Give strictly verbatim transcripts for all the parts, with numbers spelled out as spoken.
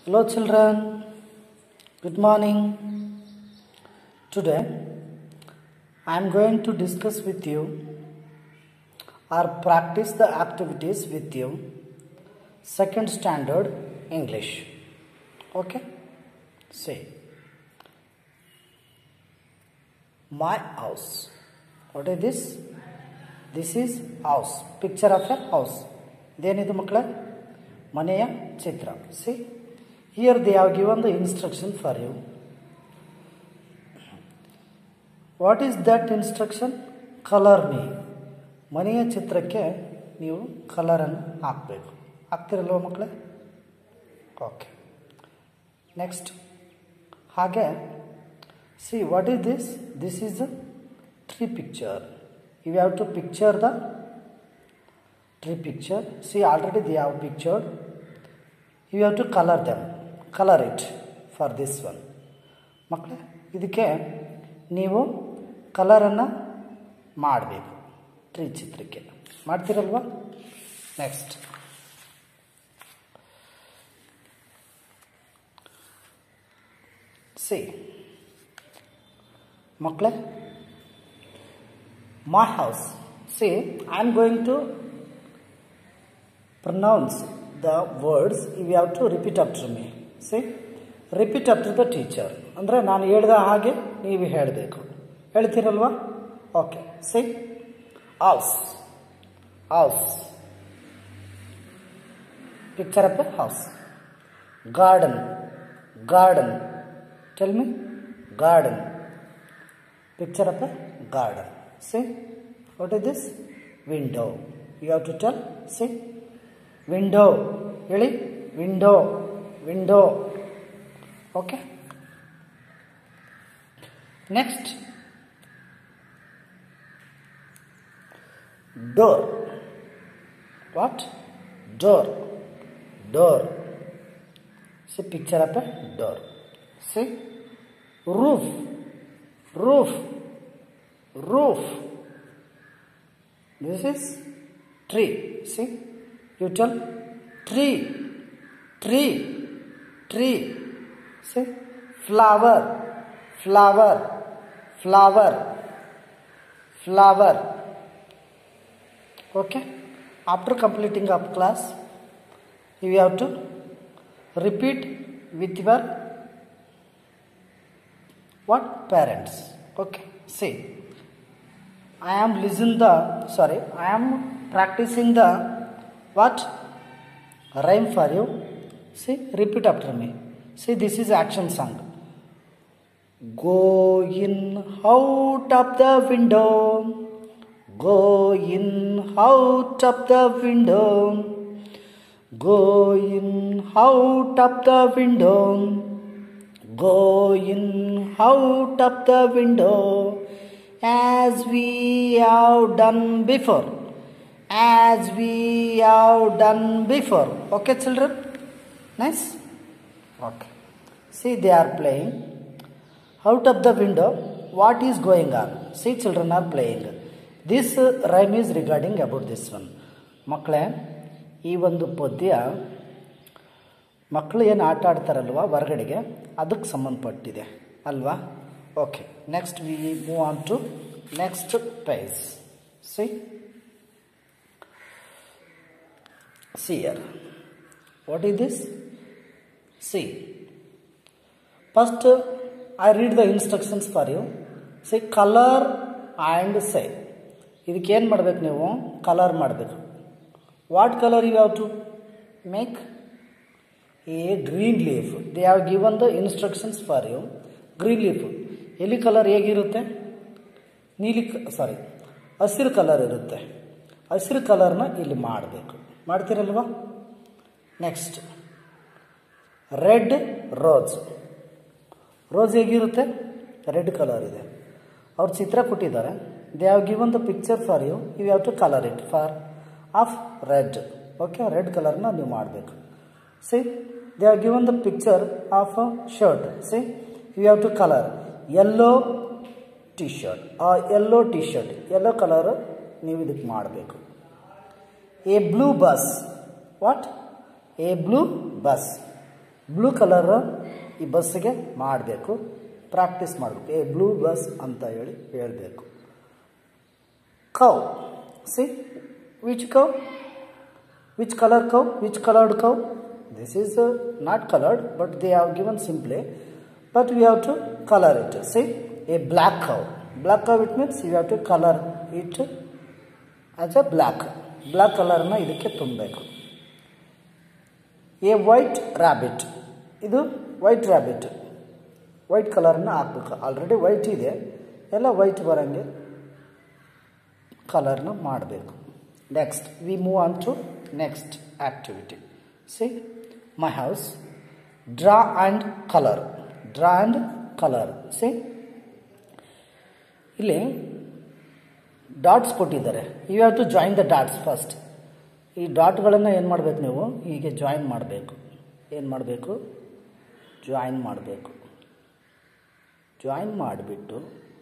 Hello children, good morning. Today I am going to discuss with you or practice the activities with you second standard English. Okay? See. My house. What is this? This is house. Picture of a house. Denidu makla? Maneya chitra. See? Here they have given the instruction for you. What is that instruction? Color me. ಮನೆಯ ಚಿತ್ರಕ್ಕೆ ನೀವು ಕಲರನ್ನು ಹಾಕಬೇಕು. ಹಾಕ್ತಿರಲ್ವ ಮಕ್ಕಳೇ? Okay. Next ಹಾಗೆ see what is this? This is a tree picture. You have to picture the tree picture. See already they have pictured. You have to color them. Color it for this one. ಮಕ್ಕಳೇ ಇದಕ್ಕೆ ನೀವು ಕಲರನ್ನು ಮಾಡಬೇಕು. Tree ಚಿತ್ರಕ್ಕೆ ಮಾಡ್ತಿರಲ್ವಾ? Next see ಮಕ್ಕಳೇ my house. See, I am going to pronounce the words. You have to repeat after me. See, repeat after the teacher. ಅಂದರೆ ನಾನು ಹೇಳಿದ ಹಾಗೆ ನೀವು ಹೇಳಬೇಕು. ಹೇಳ್ತೀರಲ್ವಾ? Okay. See, house, house. Picture of a house. Garden, garden. Tell me, garden. Picture of a garden. See, what is this? Window. You have to tell. See, window. Really? Window. Window. Okay. Next. Door. What? Door. Door. See, picture of a door. See, roof. Roof. Roof. This is tree. See, you tell tree, tree, tree. See, flower, flower, flower, flower. Okay. After completing of class, you have to repeat with your what? Parents. Okay. See. I am listening the, sorry, I am practicing the what? Rhyme for you. See, repeat after me. See, this is action song. Go in out of the window. Go in out of the window. Go in out of the window. Go in out of the window. As we have done before. As we have done before. Okay, children? Nice? Okay. See, they are playing. Out of the window, what is going on? See, children are playing. This uh, rhyme is regarding about this one. ಮಕ್ಕಳೇ, ಈ ಒಂದು ಪದ್ಯ ಮಕ್ಕಳು ಏನು ಆಟ ಆಡ್ತಾರಲ್ವ ಹೊರಗಡೆಗೆ ಅದಕ್ಕೆ ಸಂಬಂಧಪಟ್ಟಿದೆ ಅಲ್ವಾ? Okay, next we move on to next page. See, see here. What is this? See. First, I read the instructions for you. See, color and say. ಇದಕ್ಕೆ ಏನು ಮಾಡಬೇಕು ನೀವು? ಕಲರ್ ಮಾಡಬೇಕು. What color you have to make? A green leaf. They have given the instructions for you. Green leaf. ಎಲ್ಲಿ colour ಹೇಗಿರುತ್ತೆ? ನೀಲಿ ಸಾರಿ ಹಸಿರು colour ಇರುತ್ತೆ. ಹಸಿರು ಕಲರ್ನ ಇಲ್ಲಿ ಮಾಡಬೇಕು. ಮಾಡ್ತೀರಲ್ವಾ? Next red rose. ರೋಸ್ ಹೇಗಿರುತ್ತೆ? ರೆಡ್ ಕಲರ್ ಇದೆ. ಅವ್ರು ಚಿತ್ರ ಕೊಟ್ಟಿದ್ದಾರೆ. They have given the picture for you. You have to colour it for of red. Okay, red ಕಲರ್ನ ನೀವು ಮಾಡಬೇಕು. See, they have given the picture of a shirt. See, you have to colour yellow T shirt. ಆ yellow T shirt yellow colour ನೀವು ಇದಕ್ಕೆ ಮಾಡಬೇಕು. A blue bus. What? A blue bus. Blue colour ಈ ಬಸ್ಸಿಗೆ ಮಾಡಬೇಕು, practice ಮಾಡಬೇಕು. ಏ blue bus ಅಂತ ಹೇಳಿ ಹೇಳಬೇಕು. Cow, see which cow, which colour cow, which coloured cow. This is uh, not colored, but they have given simply, but we have to color it. See, a black cow. Black cow, it means you have to color it as a black. Black color na idakke ತುಂಬಬೇಕು. A white rabbit. ಇದು white rabbit. White color na ಹಾಕಬೇಕು. Already white ಇದೆ, ಎಲ್ಲ white ಬರಂಗೆ color na ಮಾಡಬೇಕು. Next, we move on to next activity. See, my house. Draw and color. Draw and color. See, ಇಲ್ಲಿ dots ಕೊಟ್ಟಿದ್ದಾರೆ. You have to join the dots first. ಈ ಡಾಟ್ಗಳನ್ನು ಏನು ಮಾಡಬೇಕು, ನೀವು ಹೀಗೆ ಜಾಯಿನ್ ಮಾಡಬೇಕು. ಏನು ಮಾಡಬೇಕು, ಜಾಯಿನ್ ಮಾಡಬೇಕು. ಜಾಯಿನ್ ಮಾಡಿಬಿಟ್ಟು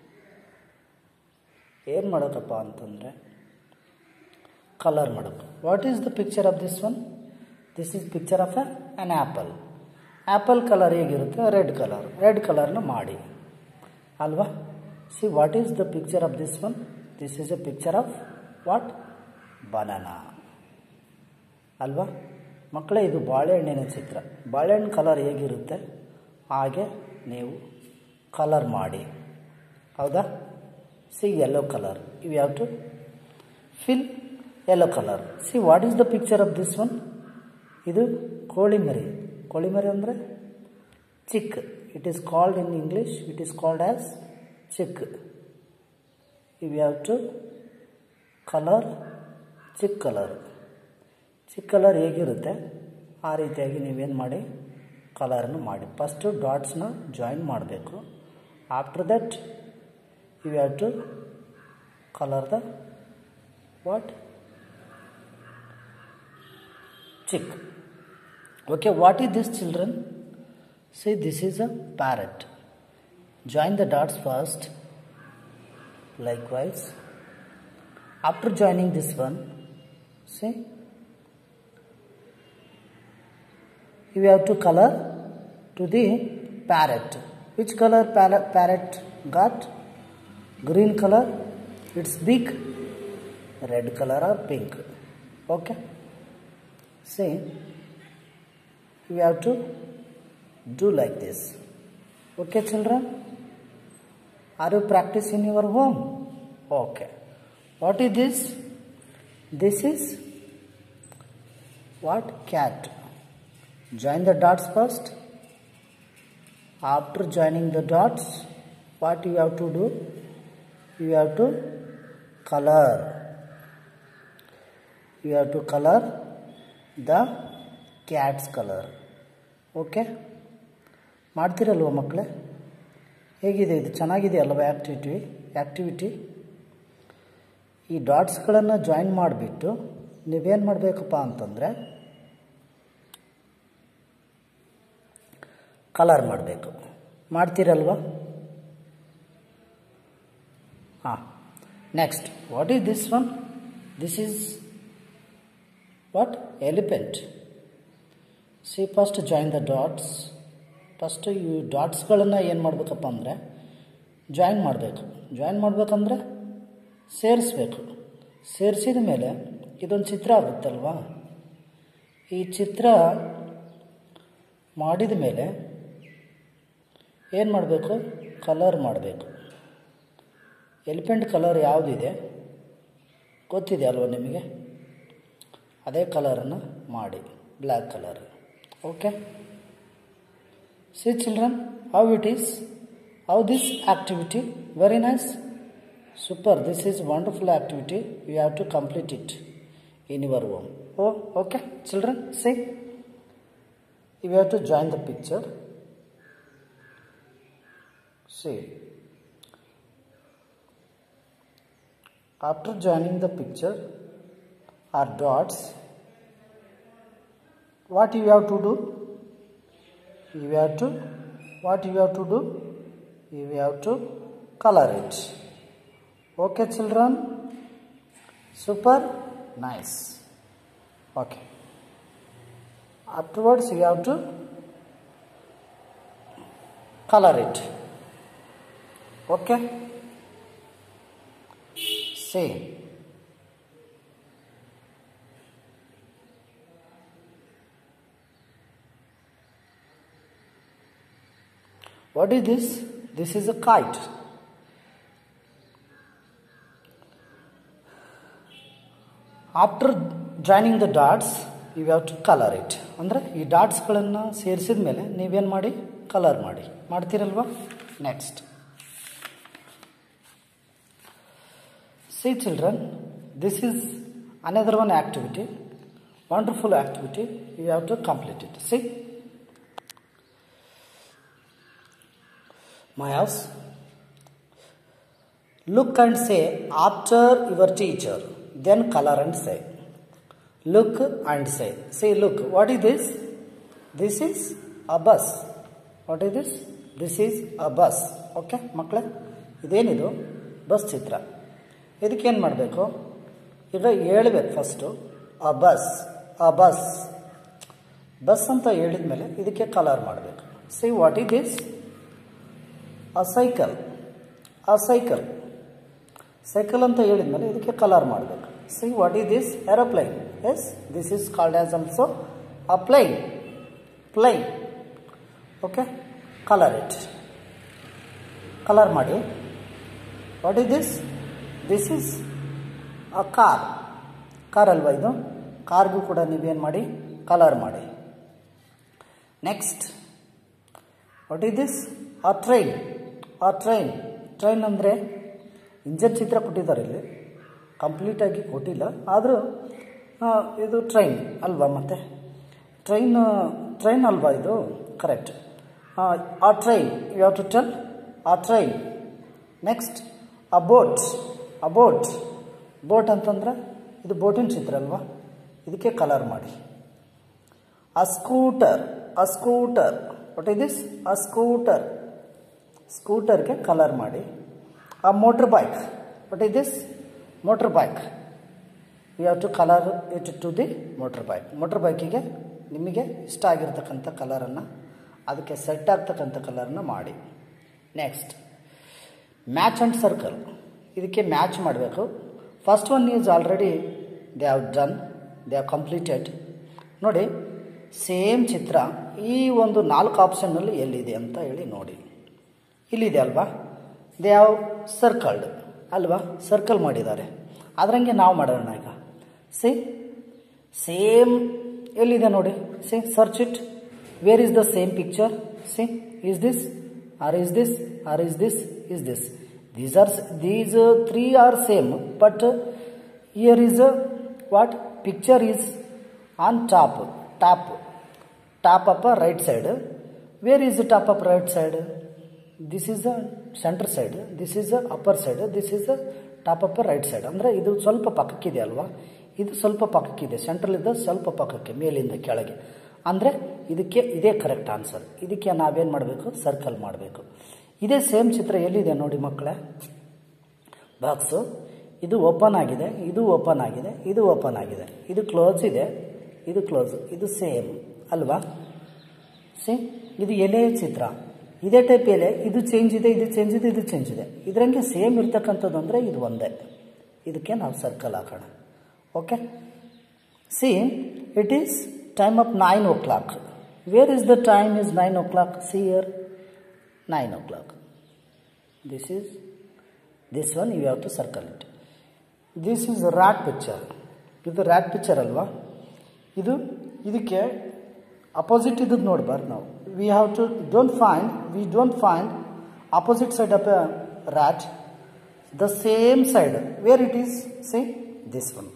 ಏನು ಮಾಡೋಕ್ಕಪ್ಪ ಅಂತಂದರೆ ಕಲರ್ ಮಾಡಬೇಕು. What is the picture of this one? This is picture of an apple. Apple colour ಹೇಗಿರುತ್ತೆ, ರೆಡ್ ಕಲರ್. ರೆಡ್ ಕಲರ್ನ ಮಾಡಿ ಅಲ್ವಾ. See what is the picture of this one? This is a picture of what? Banana ಅಲ್ವಾ ಮಕ್ಕಳೇ. ಇದು ಬಾಳೆಹಣ್ಣಿನ ಚಿತ್ರ. ಬಾಳೆಹಣ್ಣು colour ಹೇಗಿರುತ್ತೆ ಹಾಗೆ ನೀವು ಕಲರ್ ಮಾಡಿ, ಹೌದಾ. See yellow colour, you have to fill yellow colour. See what is the picture of this one? ಇದು ಕೋಳಿ ಮರಿ. ಕೋಳಿ ಮರಿ ಅಂದರೆ chick. It is called in English, it is called as chick. You have to colour chick colour. Chick colour ಹೇಗಿರುತ್ತೆ ಆ ರೀತಿಯಾಗಿ ನೀವೇನು ಮಾಡಿ, ಕಲರನ್ನು ಮಾಡಿ. ಫಸ್ಟು ಡಾಟ್ಸ್ನ ಜಾಯಿನ್ ಮಾಡಬೇಕು. After that you have to colour the what? chick. Okay, what is this, children? See, this is a parrot. Join the dots first. Likewise, after joining this one, see, you have to color to the parrot. Which color parrot got? Green color. Its beak red color or pink. Okay. See, we have to do like this. Okay, children? Are you practicing in your home? Okay. What is this? This is what? Cat. Join the dots first. After joining the dots, what you have to do? You have to color. You have to color the cat's color. Okay, ಮಾಡ್ತೀರಲ್ವ ಮಕ್ಕಳೇ? ಹೇಗಿದೆ ಇದು? ಚೆನ್ನಾಗಿದೆ ಅಲ್ವ activity activity ಈ ಡಾಟ್ಸ್ಗಳನ್ನು join ಮಾಡಿಬಿಟ್ಟು ನೀವೇನು ಮಾಡಬೇಕಪ್ಪ ಅಂತಂದರೆ ಕಲರ್ ಮಾಡಬೇಕು. ಮಾಡ್ತೀರಲ್ವ? ಹಾಂ. Next, what is this one? This is what? Elephant. See, first join the dots. First you ಡಾಟ್ಸ್ಗಳನ್ನು ಏನು ಮಾಡಬೇಕಪ್ಪ ಅಂದರೆ ಜಾಯಿನ್ ಮಾಡಬೇಕು. ಜಾಯಿನ್ ಮಾಡಬೇಕಂದ್ರೆ ಸೇರಿಸ್ಬೇಕು. ಸೇರಿಸಿದ ಮೇಲೆ ಇದೊಂದು ಚಿತ್ರ ಆಗುತ್ತಲ್ವಾ? ಈ ಚಿತ್ರ ಮಾಡಿದ ಮೇಲೆ ಏನು ಮಾಡಬೇಕು? ಕಲರ್ ಮಾಡಬೇಕು. ಎಲಿಫೆಂಟ್ ಕಲರ್ ಯಾವುದಿದೆ ಗೊತ್ತಿದೆ ಅಲ್ವ ನಿಮಗೆ? ಅದೇ ಕಲರನ್ನು ಮಾಡಿ, black colour. Okay. See children, how it is? How this activity? Very nice, super. This is wonderful activity. You have to complete it in your home. Oh okay children, see, you have to join the picture. See, after joining the picture or dots, what you have to do? You have to, what you have to do? You have to color it. Okay, children? Super nice. Okay. Afterwards, you have to color it. Okay, see, what is this? This is a kite. After joining the dots, you have to color it. ಅಂದರೆ ಈ ಡಾಟ್ಸ್ಗಳನ್ನು ಸೇರಿಸಿದ ಮೇಲೆ ನೀವೇನು ಮಾಡಿ colour ಮಾಡಿ ಮಾಡ್ತೀರಲ್ವಾ. Next, see children, this is another one activity, wonderful activity. You have to complete it. See, Mayas, look and say after your teacher, then color and say. Look and say. Say, look, what is this? This is a bus. What is this? This is a bus. Okay, ಮಕ್ಕಳೇ, ಇದೇನಿದು bus ಚಿತ್ರ. ಇದಕ್ಕೇನು ಮಾಡಬೇಕು? ಈಗ ಹೇಳ್ಬೇಕು first, a bus, a bus, bus ಅಂತ ಹೇಳಿದ ಮೇಲೆ ಇದಕ್ಕೆ ಕಲರ್ ಮಾಡಬೇಕು. See, what is this? A cycle, a cycle, cycle ಅಂತ ಹೇಳಿದ ಮೇಲೆ ಇದಕ್ಕೆ ಕಲರ್ ಮಾಡಬೇಕು. See, what is this? Aeroplane. Yes, this is called as also a plane, plane. Okay, colour it, colour ಮಾಡಿ. What is this? This is a car, car ಅಲ್ವಾ ಇದು? ಕಾರ್ಗೂ ಕೂಡ ನೀವೇನು ಮಾಡಿ ಕಲರ್ ಮಾಡಿ. Next, what is this? A train, a train. Train ಅಂದರೆ engine ಚಿತ್ರ ಕೊಟ್ಟಿದ್ದಾರೆ ಇಲ್ಲಿ, ಕಂಪ್ಲೀಟಾಗಿ ಕೊಟ್ಟಿಲ್ಲ, ಆದರೂ ಇದು ಟ್ರೈನ್ ಅಲ್ವಾ? ಮತ್ತು ಟ್ರೈನ್, ಟ್ರೈನ್ ಅಲ್ವಾ ಇದು? Correct. A train, you have to tell a train. Next, a boat, a boat, boat ಅಂತಂದರೆ ಇದು ಬೋಟಿನ ಚಿತ್ರ ಅಲ್ವಾ? ಇದಕ್ಕೆ ಕಲರ್ ಮಾಡಿ. A scooter, a scooter. What is this? A scooter, ಸ್ಕೂಟರ್ಗೆ ಕಲರ್ ಮಾಡಿ. A motorbike. What is this? Motorbike. You have to colour it to the motorbike. Motor ಬೈಕಿಗೆ ನಿಮಗೆ ಇಷ್ಟ ಆಗಿರ್ತಕ್ಕಂಥ ಕಲರನ್ನು, ಅದಕ್ಕೆ ಸೆಟ್ ಆಗ್ತಕ್ಕಂಥ ಕಲರನ್ನು ಮಾಡಿ. Next, match and circle. ಇದಕ್ಕೆ ಮ್ಯಾಚ್ ಮಾಡಬೇಕು. First one is already they have done, they have completed. ನೋಡಿ, ಸೇಮ್ ಚಿತ್ರ ಈ ಒಂದು ನಾಲ್ಕು ಆಪ್ಷನ್ನಲ್ಲಿ ಎಲ್ಲಿದೆ ಅಂತ ಹೇಳಿ ನೋಡಿ. ಇಲ್ಲಿದೆ ಅಲ್ವಾ? ದೇ ಹ್ಯಾವ್ ಸರ್ಕಲ್ಡ್ ಅಲ್ವಾ? ಸರ್ಕಲ್ ಮಾಡಿದ್ದಾರೆ. ಅದರಂಗೆ ನಾವು ಮಾಡೋಣ ಈಗ. ಸಿ, ಸೇಮ್ ಎಲ್ಲಿದೆ ನೋಡಿ. See, search it. Where is the same picture? See, is this or is this or is this is this? These are, these uh, three are same, but uh, here is a uh, what? Picture is on top, top, top upper right side. Where is the top upper right side? This is the center side, this is the upper side, this is the top upper right side. ಅಂದರೆ ಇದು ಸ್ವಲ್ಪ ಪಕ್ಕಕ್ಕಿದೆ ಅಲ್ವಾ? ಇದು ಸ್ವಲ್ಪ ಪಕ್ಕಕ್ಕಿದೆ, ಸೆಂಟ್ರಲಿಂದ ಸ್ವಲ್ಪ ಪಕ್ಕಕ್ಕೆ, ಮೇಲಿಂದ ಕೆಳಗೆ. ಅಂದರೆ ಇದಕ್ಕೆ ಇದೇ ಕರೆಕ್ಟ್ ಆನ್ಸರ್. ಇದಕ್ಕೆ ನಾವೇನು ಮಾಡಬೇಕು? ಸರ್ಕಲ್ ಮಾಡಬೇಕು. ಇದೇ ಸೇಮ್ ಚಿತ್ರ ಎಲ್ಲಿದೆ ನೋಡಿ ಮಕ್ಕಳೇ? ಬಾಕ್ಸು ಇದು ಓಪನ್ ಆಗಿದೆ, ಇದು ಓಪನ್ ಆಗಿದೆ, ಇದು ಓಪನ್ ಆಗಿದೆ, ಇದು ಕ್ಲೋಸ್ ಇದೆ, ಇದು ಕ್ಲೋಸ್, ಇದು ಸೇಮ್ ಅಲ್ವಾ? ಸಿ, ಇದು ಎಲೆ ಚಿತ್ರ, ಇದೇ ಟೈಪ್ ಎಲೆ, ಇದು ಚೇಂಜ್ ಇದೆ, ಇದು ಚೇಂಜ್ ಇದೆ, ಇದು ಚೇಂಜ್ ಇದೆ. ಇದರಂಗೆ ಸೇಮ್ ಇರ್ತಕ್ಕಂಥದ್ದು ಅಂದರೆ ಇದು ಒಂದೇ. ಇದಕ್ಕೆ ನಾವು ಸರ್ಕಲ್ ಹಾಕೋಣ. Okay, see, it is time of nine o'clock. Where is the time is nine o'clock? See here, nine o'clock. This is, this one you have to circle it. This is a rat picture. ಇದು rat picture ಅಲ್ವಾ? ಇದು ಇದಕ್ಕೆ opposite ಇದ್ದು ನೋಡಬಾರ್ದು ನಾವು. We have to don't find, we don't find opposite side of a rat, the same side. Where it is? See, this one.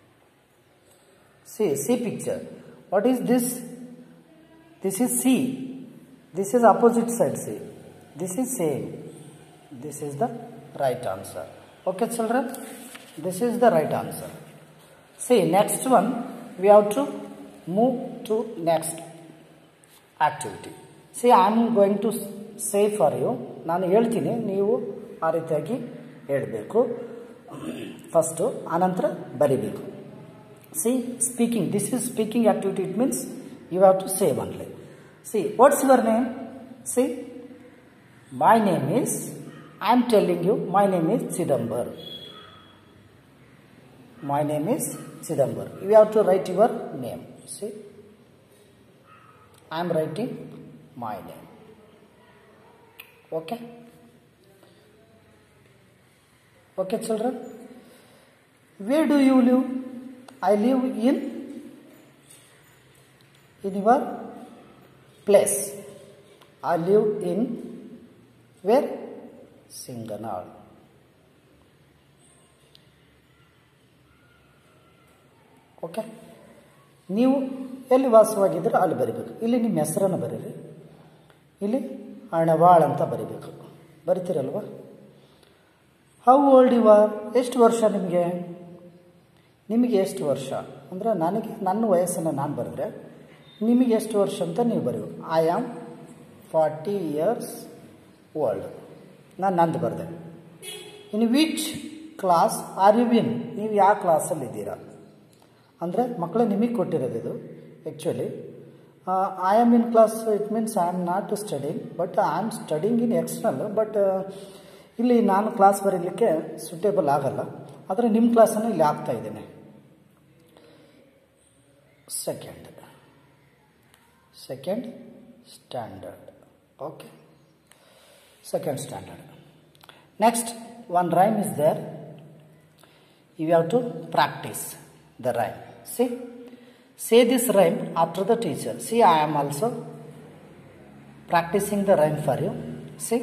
See, see picture. What is this? This is C. This is opposite side C. This is same. This is the right answer. Okay children, this is the right answer. See, next one we have to move to next activity. See, I am going to say for you. ನಾನು ಹೇಳ್ತೀನಿ, ನೀವು ಆ ರೀತಿಯಾಗಿ ಹೇಳಬೇಕು. First ಆನಂತರ ಬರಿಬೇಕು. See, speaking. This is speaking activity. It means you have to say only. See, what's your name? See, My name is, I am telling you, my name is Chidambar. My name is Chidambar. You have to write your name. See, I am writing my name. Okay. Okay, children. Where do you live? I live in in your place. I live in where? Singanal. ಓಕೆ, ನೀವು ಎಲ್ಲಿ ವಾಸವಾಗಿದ್ದರೆ ಅಲ್ಲಿ ಬರಿಬೇಕು. ಇಲ್ಲಿ ನಿಮ್ಮ ಹೆಸರನ್ನು ಬರೀರಿ, ಇಲ್ಲಿ ಅಣವಾಳ್ ಅಂತ ಬರಿಬೇಕು. ಬರಿತೀರಲ್ವ? How old you are? ಎಷ್ಟು ವರ್ಷ ನಿಮಗೆ? ನಿಮಗೆ ಎಷ್ಟು ವರ್ಷ ಅಂದರೆ ನನಗೆ ನನ್ನ ವಯಸ್ಸನ್ನು ನಾನು ಬರೆದ್ರೆ ನಿಮಗೆ ಎಷ್ಟು ವರ್ಷ ಅಂತ ನೀವು ಬರೀಬೇಕು. I am forty years old. ನಾನು ನಂದು ಬರೆದೆ. In which class are you in? ನೀವು ಯಾವ ಕ್ಲಾಸಲ್ಲಿದ್ದೀರಾ ಅಂದರೆ ಮಕ್ಕಳೇ ನಿಮಗೆ ಕೊಟ್ಟಿರೋದು ಇದು. Actually I am in class, it means I am not studying, but I am studying in external. But ಇಲ್ಲಿ ನಾನು ಕ್ಲಾಸ್ ಬರೀಲಿಕ್ಕೆ ಸೂಟೇಬಲ್ ಆಗಲ್ಲ, ಆದರೆ ನಿಮ್ಮ ಕ್ಲಾಸನ್ನು ಇಲ್ಲಿ ಆಗ್ತಾ ಇದ್ದೇನೆ. Second second standard. Okay, second standard. Next one rhyme is there. You have to practise the rhyme. See, say this rhyme after the teacher. See, I am also practicing the rhyme for you. See,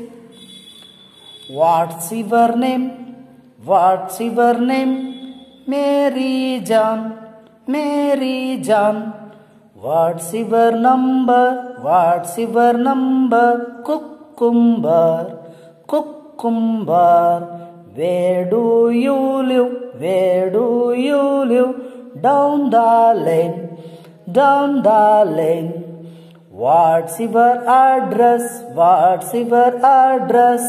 what's your name? What's your name? Mary John, Mary John. What's your number? What's your number? Cucumber, cucumber. Where do you live? Where do you live? Down the lane, down the lane. What's your address? What's your address?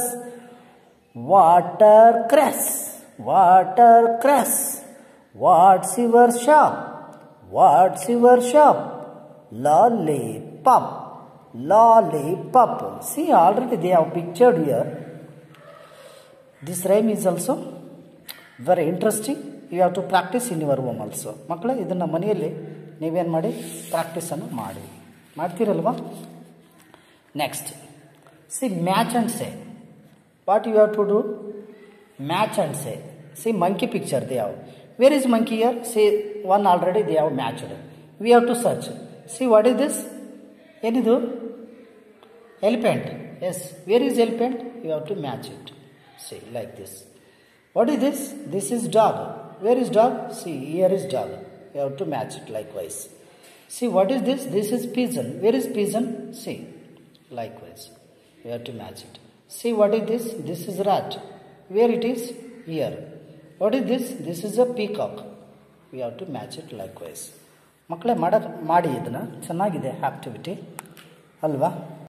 Watercress, watercress. What's your shop? What's your shop? Lollipop, lollipop. See, already they have pictured here. This rhyme is also very interesting. You have to practice in your home also. ಮಕ್ಕಳೇ, ಇದನ್ನು ಮನೆಯಲ್ಲಿ ನೀವೇನು ಮಾಡಿ ಪ್ರಾಕ್ಟೀಸನ್ನು ಮಾಡಿ ಮಾಡ್ತೀರಲ್ವಾ? Next, see match and say. What you have to do? Match and say. See monkey picture they have. Where is monkey ear? See one already they have matched. We have to search. See what is this? ಏನಿದು? Elephant. Yes, where is elephant? You have to match it. See, like this. What is this? This is dog. Where is dog? See, here is dog. You have to match it likewise. See, what is this? This is pigeon. Where is pigeon? See, likewise. You have to match it. See, what is this? This is rat. Where it is? Here. What is this? This is a peacock. We have to match it likewise. ಮಕ್ಕಳೇ, ಮಾಡ ಮಾಡಿ ಇದನ್ನು ಚೆನ್ನಾಗಿದೆ activity ಅಲ್ವಾ?